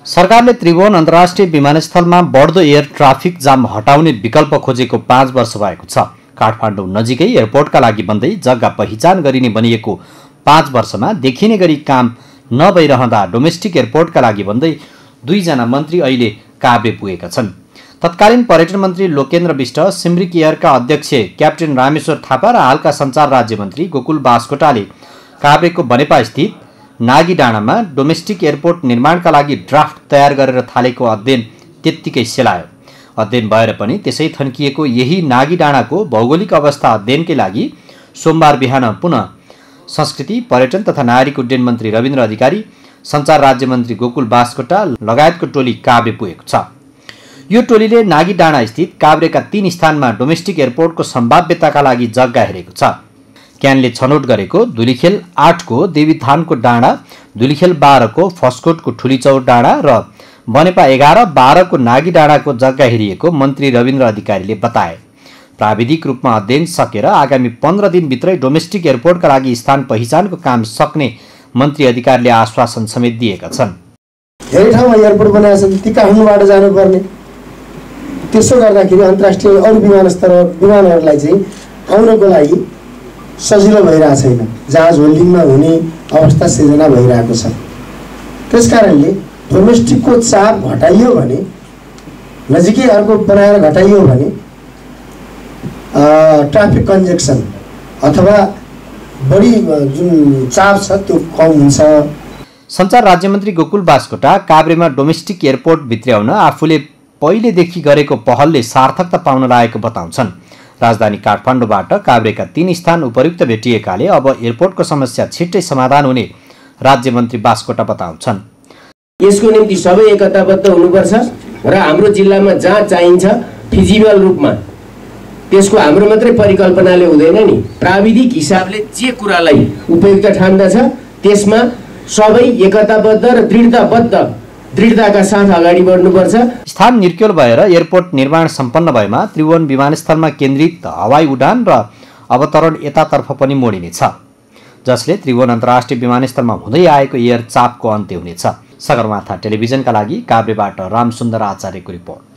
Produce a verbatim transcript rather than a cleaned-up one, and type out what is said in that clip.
सरकारले त्रिभुवन अन्तर्राष्ट्रिय विमानस्थलमा बढ्दो एयर ट्राफिक जाम हटाउने विकल्प खोजेको पाँच वर्ष भएको छ। काठमाडौँ नजिकै एयरपोर्टका लागि बन्दै जग्गा पहिचान गरिने बनिएको पाँच वर्षमा देखिने गरी काम नभइरहँदा डोमेस्टिक एयरपोर्टका लागि बन्दै दुईजना मन्त्री अहिले काभ्रे पुगेका छन्। तत्कालीन पर्यटन मन्त्री लोकेन्द्र विष्ट, सिमरिक एयरका अध्यक्ष क्याप्टेन रामेश्वर थापा र हालका सञ्चार राज्य मन्त्री गोकुल बास्कोटाले काभ्रेको बनेपा स्थित नागी डाँडामा डोमेस्टिक एयरपोर्ट निर्माणका लागि ड्राफ्ट तयार गरेर थालेको अध्ययन त्यत्तिकै सेलायो। अध्ययन भएर पनि त्यसै थन्किएको यही नागी डाँडाको भौगोलिक अवस्था अध्ययनकै लागि सोमबार बिहान पुनः संस्कृति, पर्यटन तथा नागरिक उड्डयन मन्त्री रविन्द्र अधिकारी, सञ्चार राज्य मन्त्री गोकुल बास्कोटा लगायतको टोली काभ्रे पुगेको छ। यो टोलीले नागी डाँडा स्थित काभ्रेका तीन स्थानमा डोमेस्टिक एयरपोर्टको सम्भाव्यताका लागि जग्गा हेरेको छ। क्यानले छनौट गरेको धुलीखेल आठको देवीथानको डाँडा, धुलीखेल बाह्रको फस्कोटको ठुलीचौर डाँडा र बनेपा एघार बाह्रको नागी डाँडाको जग्गा हेरिएको मन्त्री रविन्द्र अधिकारीले बताए। प्राविधिक रूपमा अध्ययन सकेर आगामी पन्ध्र दिनभित्रै डोमेस्टिक एयरपोर्टका लागि स्थान पहिचानको काम सक्ने मन्त्री अधिकारीले आश्वासन समेत दिएका छन्। धेरै ठाउँमा एयरपोर्ट बनाएका छन्, ती काठमाडौँबाट जानुपर्ने, त्यसो गर्दाखेरि अन्तर्राष्ट्रिय अरू विमानस्थल विमानहरूलाई चाहिँ आउनको लागि सजिलो भइरहेको छैन। जहाज होल्डिङमा हुने अवस्था सिर्जना भइरहेको छ। त्यसकारणले डोमेस्टिकको चाप घटाइयो भने, नजिकै अर्को बनाएर घटाइयो भने ट्राफिक कन्जेक्सन अथवा बढी जुन चाप छ त्यो कम हुन्छ। सञ्चार राज्यमन्त्री गोकुल बास्कोटा काभ्रेमा डोमेस्टिक एयरपोर्ट भित्र्याउन आफूले पहिलेदेखि गरेको पहलले सार्थकता पाउन लागेको बताउँछन्। राजधानी काठमाडौँबाट काभ्रेका तीन स्थान उपयुक्त भेटिएकाले अब एयरपोर्टको समस्या छिट्टै समाधान हुने राज्यमन्त्री बास्कोटा बताउँछन्। यसको निम्ति सबै एकताबद्ध हुनुपर्छ र हाम्रो जिल्लामा जहाँ चाहिन्छ फिजिबल रूपमा, त्यसको हाम्रो मात्रै परिकल्पनाले हुँदैन नि, प्राविधिक हिसाबले जे कुरालाई उपयुक्त ठान्दछ त्यसमा सबै एकताबद्ध र दृढताबद्ध दृढताका साथ अगाडि बढ्नुपर्छ। स्थान निर्क्युल भएर एयरपोर्ट निर्माण सम्पन्न भएमा त्रिभुवन विमानस्थलमा केन्द्रित हवाई उडान र अवतरण यतातर्फ पनि मोडिनेछ, जसले त्रिभुवन अन्तर्राष्ट्रिय विमानस्थलमा हुँदै आएको एयर चापको अन्त्य हुनेछ। सगरमाथा टेलिभिजनका लागि काभ्रेबाट रामसुन्दर आचार्यको रिपोर्ट।